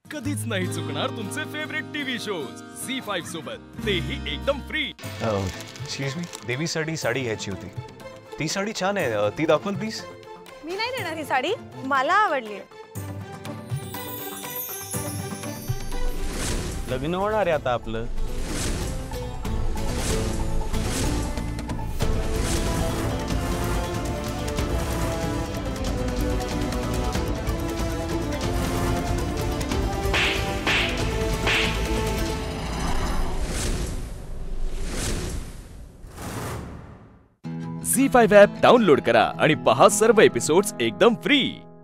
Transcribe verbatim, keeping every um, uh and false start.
कधीच नाही चुकणार तुमचे favourite TV shows Zee five सोबत, तेही एकदम फ्री। एक्सक्यूज मी, देवीसाठी साडी घ्यायची होती। ती साडी छान आहे, ती दाखवाल प्लीज। मी नाही देणार ही साडी, मला आवडली। लग्न होणार आहे आता आपलं। झी फाइव्ह ॲप डाउनलोड करा आणि पहा सर्व एपिसोड्स एकदम फ्री।